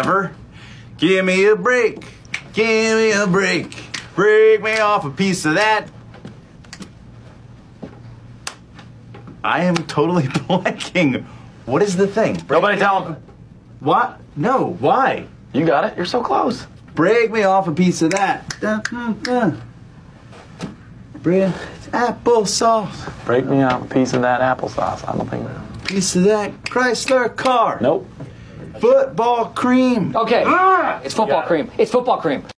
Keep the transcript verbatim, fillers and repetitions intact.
driver. Give me a break. Give me a break. Break me off a piece of that. I am totally blanking. What is the thing? Break Nobody tell him. What? No, why? You got it. You're so close. Break me off a piece of that. Dun, dun, dun. Bread, applesauce. Break me off a piece of that applesauce. I don't think that. Piece of that Chrysler car. Nope. Football cream. Okay. Ah! It's football cream. It's football cream.